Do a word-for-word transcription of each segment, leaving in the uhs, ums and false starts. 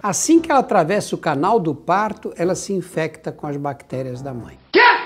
Assim que ela atravessa o canal do parto, ela se infecta com as bactérias da mãe.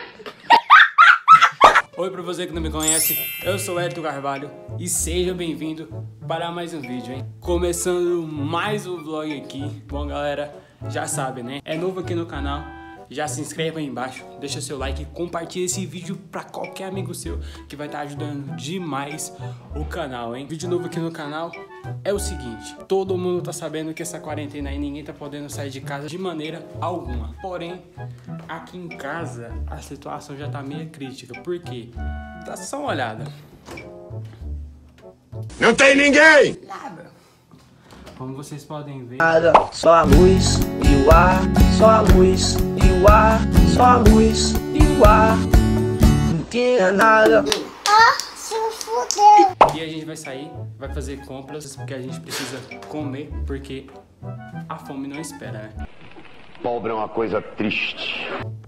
Oi, pra você que não me conhece, eu sou Hélito Carvalho e seja bem-vindo para mais um vídeo, hein? Começando mais um vlog aqui. Bom, galera, já sabe, né? É novo aqui no canal, já se inscreva aí embaixo, deixa seu like e compartilha esse vídeo pra qualquer amigo seu que vai estar ajudando demais o canal, hein? Vídeo novo aqui no canal é o seguinte: todo mundo tá sabendo que essa quarentena aí ninguém tá podendo sair de casa de maneira alguma. Porém, aqui em casa a situação já tá meio crítica. Por quê? Dá só uma olhada. Não tem ninguém! Nada. Como vocês podem ver, Nada, só a luz e o ar, só a luz e o ar, só a luz e o ar. Não tinha nada. Ah, se fudeu. e a gente vai sair, vai fazer compras, porque a gente precisa comer, porque a fome não espera, né? Pobre é uma coisa triste.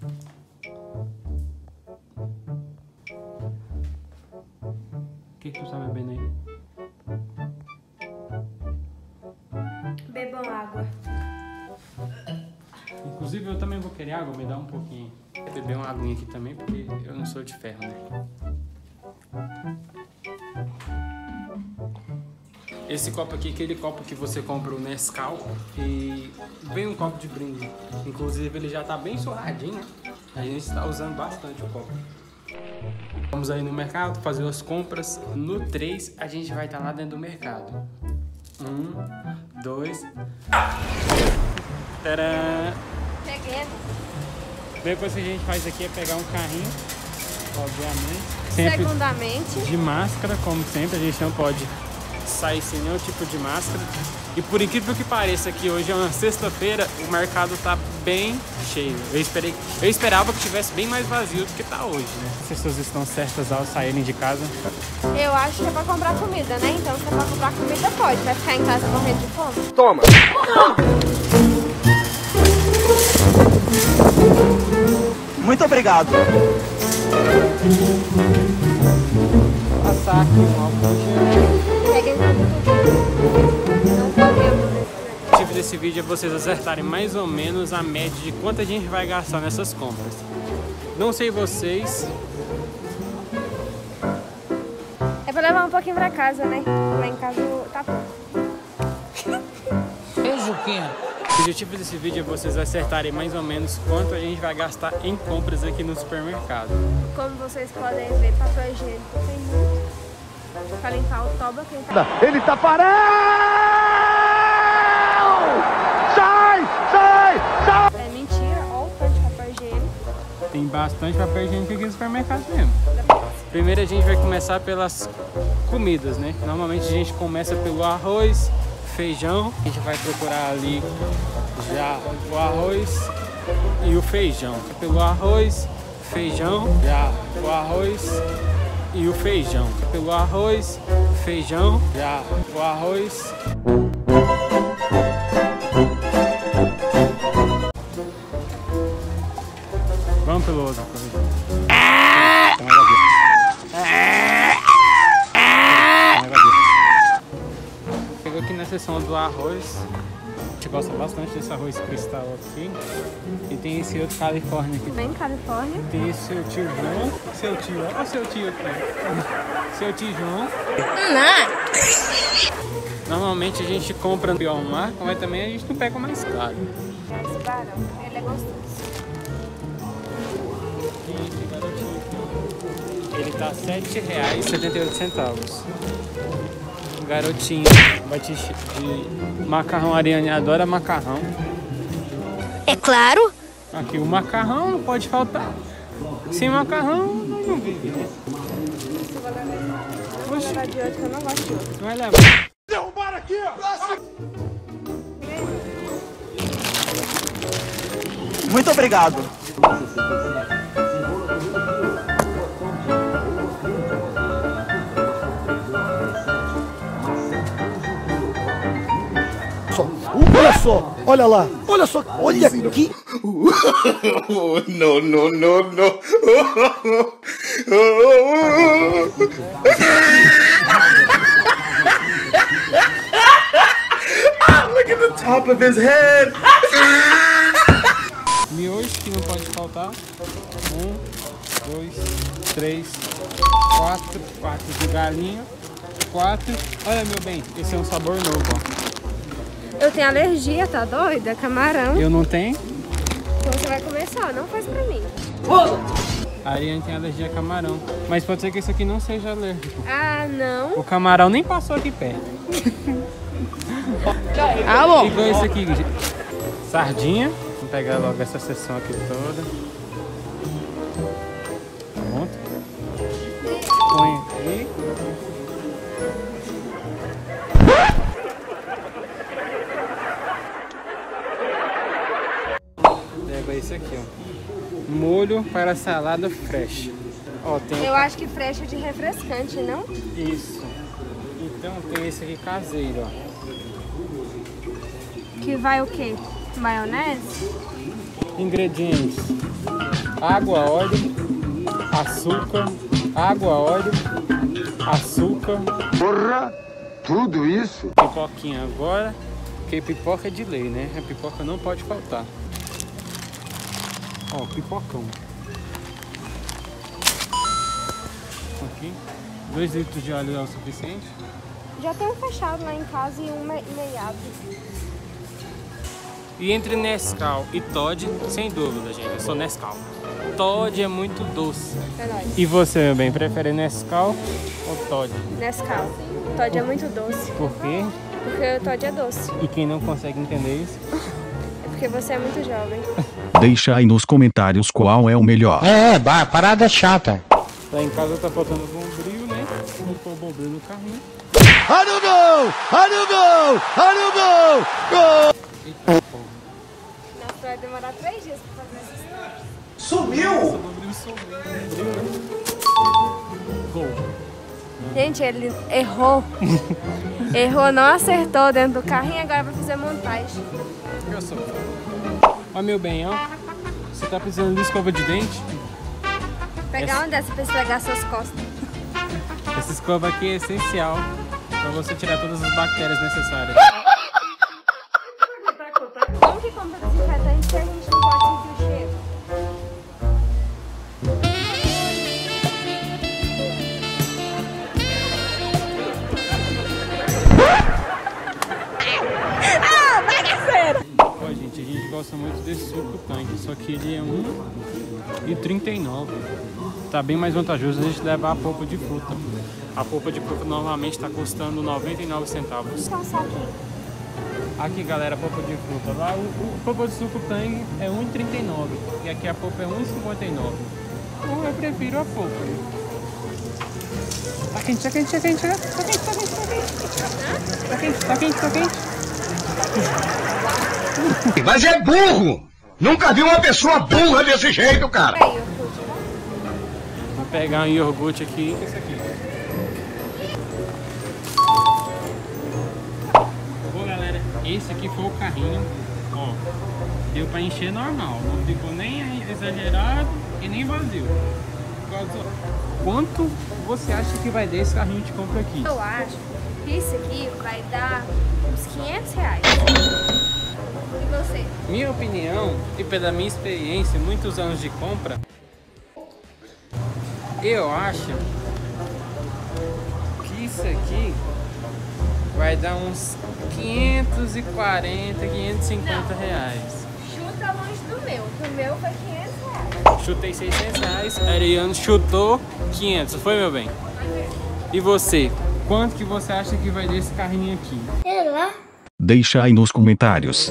O que, que tu tá bebendo aí? Bebam água. Inclusive eu também vou querer água, me dá um pouquinho. Vou beber uma aguinha aqui também, porque eu não sou de ferro, né? Esse copo aqui é aquele copo que você compra o Nescau e vem um copo de brinde. Inclusive ele já tá bem surradinho, né? A gente está usando bastante o copo. Vamos aí no mercado fazer as compras. No três a gente vai estar lá dentro do mercado. Um, dois. Tcharam! Peguei. Depois que a gente faz aqui é pegar um carrinho, obviamente. Sempre Segundamente. de máscara, como sempre, a gente não pode sair sem nenhum tipo de máscara. E por incrível que pareça, que hoje é uma sexta-feira, o mercado tá bem cheio. Eu, esperei, eu esperava que tivesse bem mais vazio do que tá hoje, né? As pessoas estão certas ao saírem de casa. Eu acho que é pra comprar comida, né? Então se é pra comprar comida pode. Vai ficar em casa morrendo de fome. Toma! Muito obrigado. Passar aqui um álcool gel. Peguem tudo. Não podemos. O objetivo desse vídeo é vocês acertarem mais ou menos a média de quanto a gente vai gastar nessas compras. Não sei vocês. É pra levar um pouquinho pra casa, né? Lá em casa tá pouco. O objetivo desse vídeo é vocês acertarem mais ou menos quanto a gente vai gastar em compras aqui no supermercado. Como vocês podem ver, papel higiênico tem muito. Pra limpar o toba, quem tá... Ele tá parando! Sai! Sai! Sai! É mentira, ó o tanto de papel higiênico. Tem bastante papel higiênico aqui no supermercado mesmo. Primeiro a gente vai começar pelas comidas, né? Normalmente a gente começa pelo arroz, feijão. A gente vai procurar ali já o arroz e o feijão. Pelo arroz, feijão, já o arroz e o feijão. Pelo arroz, feijão, já o arroz. Vamos pelo outro. Chegou aqui na seção do arroz. A gente gosta bastante desse arroz cristal aqui. E tem esse outro Califórnia aqui. Vem Califórnia. Tem esse seu tio João. Seu tio, olha o seu tio aqui. Seu tio João. Normalmente a gente compra no Biomar, mas também a gente não pega o mais caro. Esse barão, ele é gostoso. E esse garotinho aqui, ele tá sete reais e setenta e oito centavos. Garotinho, bate de macarrão. A Ariane adora macarrão. É claro. Aqui o macarrão não pode faltar. Sem macarrão não vive, né? Vou levar de outro, que eu não gosto de outro. Vai levar. Derrubaram aqui, ó! Muito obrigado. Olha só, olha lá, olha só, olha aqui. No, no, no, no. Ah, look at at the top of his head. Miojo que não pode faltar. Um, dois, três, quatro. Quatro de galinha. Quatro. Olha, meu bem, esse é um sabor novo, ó. Eu tenho alergia, tá doida? Camarão. Eu não tenho. Então você vai começar, não faz pra mim. A Ariane tem alergia a camarão. Mas pode ser que esse aqui não seja alérgico. Ah, não. O camarão nem passou aqui perto. Ah, bom. Igual esse aqui. Sardinha. Vamos pegar logo essa seção aqui toda. Pronto. Põe aqui. Pega esse aqui, ó. Molho para salada fresh. Ó, tem... Eu acho que fresh é de refrescante, não? Isso. Então tem esse aqui caseiro, ó. Que vai o quê? Maionese? Ingredientes: água, óleo, açúcar, água, óleo, açúcar. Porra, tudo isso? Pipoquinha agora, porque pipoca é de lei, né? A pipoca não pode faltar. Ó, pipocão. Aqui. Dois litros de óleo é o suficiente? Já tem um fechado lá em casa e um me- meiado. E entre Nescau e Toddy, sem dúvida, gente, eu sou Nescau. Toddy é muito doce. É nóis. E você, meu bem, prefere Nescau ou Toddy? Nescau. Toddy é muito doce. Por quê? Porque o Toddy é doce. E quem não consegue entender isso? É porque você é muito jovem. Deixa aí nos comentários qual é o melhor. É, é, parada chata. Lá em casa tá faltando bombril, né? Vou pôr o bombril no carrinho. Olha o gol! Olha o gol! Olha o gol! Gol! Eita, porra. Nossa, vai demorar três dias pra fazer essas coisas. Sumiu! Bombril sumiu. Bombril, né? Gol. Gente, ele errou. Errou, não acertou dentro do carrinho, agora vai fazer montagem. Eu sou. Ó, meu bem, ó. Você tá precisando de escova de dente? Pegar uma dessa pra esfregar suas costas. Essa escova aqui é essencial pra você tirar todas as bactérias necessárias. Como que compra desinfetante se a gente não pode sentir o cheiro? Ó, gente, a gente gosta muito desse suco tanque, só que ele é um real e trinta e nove centavos. Tá bem mais vantajoso a gente levar a polpa de fruta. A polpa de fruta normalmente tá custando noventa e nove centavos. Só um saquinho. Aqui, galera, a polpa de fruta. Lá o, o polpa de suco tangue é um real e trinta e nove centavos e aqui a polpa é um real e cinquenta e nove centavos. Então eu prefiro a polpa. Tá quente, tá quente, tá quente, tá quente, tá quente, tá quente, tá quente. Tá quente, tá quente, tá quente. Mas é burro! Nunca vi uma pessoa burra desse jeito, cara! Aí, eu pude. Vou pegar um iogurte aqui, esse aqui. Bom, galera, esse aqui foi o carrinho. Ó, deu pra encher normal, não ficou nem exagerado e nem vazio. Quanto você acha que vai dar esse carrinho de compra aqui? Eu acho que isso aqui vai dar uns quinhentos reais. E você? Minha opinião, e pela minha experiência, muitos anos de compra, eu acho que isso aqui vai dar uns quinhentos e quarenta, quinhentos e cinquenta reais. Chuta longe do meu, que o meu foi quinhentos reais. Chutei seiscentos reais, Ariano chutou quinhentos, foi, meu bem? E você, quanto que você acha que vai dar esse carrinho aqui? Sei lá. Deixa aí nos comentários.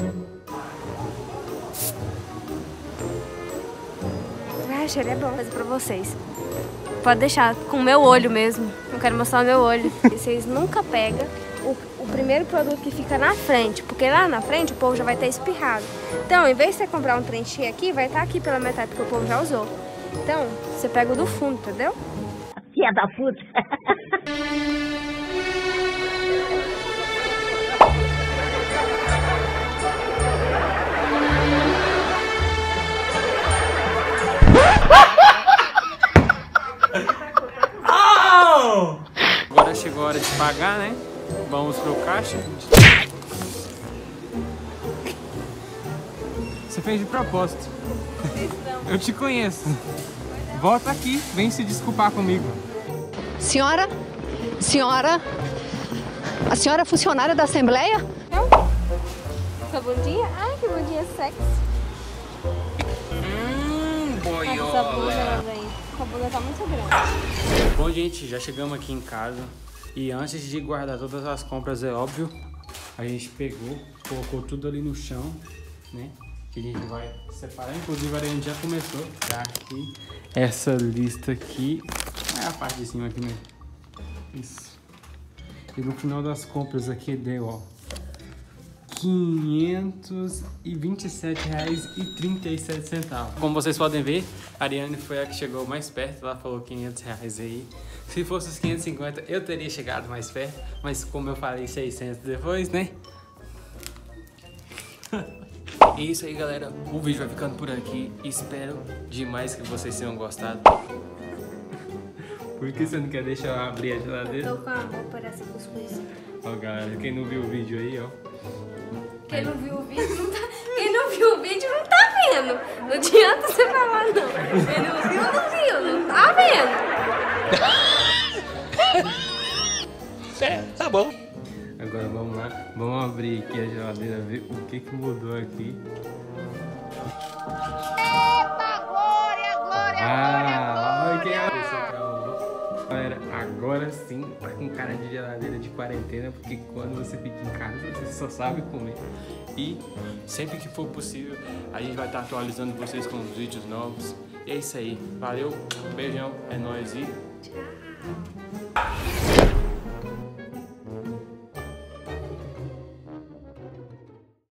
Acho ele é bom fazer pra vocês. Pode deixar com o meu olho mesmo. Eu quero mostrar o meu olho. E vocês nunca pegam o, o primeiro produto que fica na frente, porque lá na frente o povo já vai ter espirrado. Então, em vez de você comprar um trem cheio aqui, vai estar aqui pela metade, porque o povo já usou. Então, você pega o do fundo, entendeu? Filha da puta. Agora chegou a hora de pagar, né? Vamos pro caixa. Você fez de propósito. Eu te conheço. Volta aqui, vem se desculpar comigo. Senhora, senhora, a senhora é funcionária da Assembleia? Não? Sua bundinha? Ai, que bundinha sexy. Hum, boiola. Essa bunda, velho. Essa bunda tá muito grande. Bom, gente, já chegamos aqui em casa. E antes de guardar todas as compras, é óbvio, a gente pegou, colocou tudo ali no chão, né? Que a gente vai separar. Inclusive, a gente já começou. Tá aqui. Essa lista aqui. É a parte de cima aqui, né? Isso. E no final das compras aqui deu, ó, quinhentos e vinte e sete reais e trinta e sete centavos. Como vocês podem ver, a Ariane foi a que chegou mais perto. Ela falou quinhentos reais aí. Se fosse os quinhentos e cinquenta, eu teria chegado mais perto. Mas como eu falei seiscentos depois, né? É isso aí, galera. O vídeo vai ficando por aqui. Espero demais que vocês tenham gostado. Por que você não quer deixar eu abrir a geladeira? Eu tô com a roupa dessa cuscuz. Ó, galera, quem não viu o vídeo aí, ó. Quem não viu o vídeo não tá... Quem não viu o vídeo não tá vendo. Não adianta você falar, não. Quem não viu, não viu. Não tá vendo. É, tá bom. Agora vamos lá, vamos abrir aqui a geladeira, ver o que que mudou aqui. Eita, glória, glória, Ah, glória, glória. Galera, agora sim, tá com cara de geladeira de quarentena, porque quando você fica em casa, você só sabe comer. E sempre que for possível, a gente vai estar atualizando vocês com os vídeos novos. E é isso aí, valeu, beijão, é nóis e... Tchau.